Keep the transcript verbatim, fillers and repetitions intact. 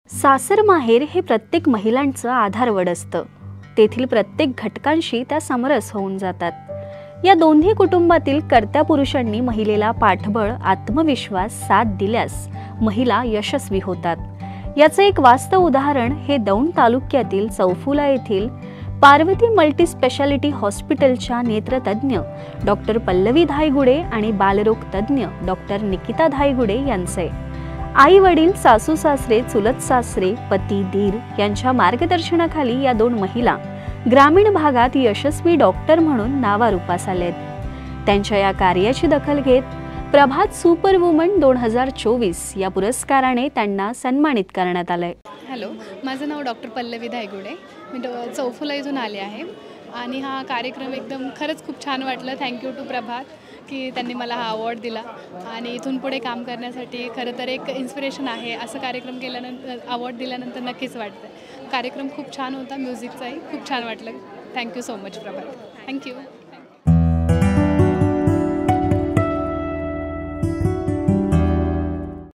सासर माहेर हे प्रत्येक महिलांचं आधारवड असतं. तेथील प्रत्येक घटकांशी त्या समरस होऊन जातात. या दोन्ही कुटुंबातील कर्त्या पुरुषांनी महिलेला पाठबळ, आत्मविश्वास, साथ दिल्यास महिला यशस्वी होतात. याचे एक वास्तव उदाहरण हे दौंड तालुक्यातील चौफुला येथील पार्वती मल्टी स्पेशालिटी हॉस्पिटलच्या नेत्रतज्ञ डॉक्टर पल्लवी धायगुडे आणि बालरोग तज्ञ डॉक्टर निकिता धायगुडे यांचे. आई वडील, सासू सासरे, चुलत सासरे, पती, दीर यांच्या मार्गदर्शनाखाली या दोन महिला ग्रामीण भागात यशस्वी डॉक्टर म्हणून नावारूपास आलेत. त्यांच्या या कार्याची दखल घेत प्रभात सुपर वुमन दोन हजार चोवीस या पुरस्काराने त्यांना सन्मानित करण्यात आलंय. हॅलो, माझं नाव डॉक्टर पल्लवी धायगुडे. मी चौफुला इथून आले आहे आणि हा कार्यक्रम एकदम खरंच खूप छान वाटलं. थँक्यू टू प्रभात की त्यांनी मला हा अवॉर्ड दिला आणि इथून पुढे काम करण्यासाठी खरं तर एक इन्स्पिरेशन आहे. असं कार्यक्रम केल्यानंतर, अवॉर्ड दिल्यानंतर नक्कीच वाटतं. कार्यक्रम खूप छान होता, म्युझिकचाही खूप छान वाटलं. Thank you so much Prabhat. Thank you.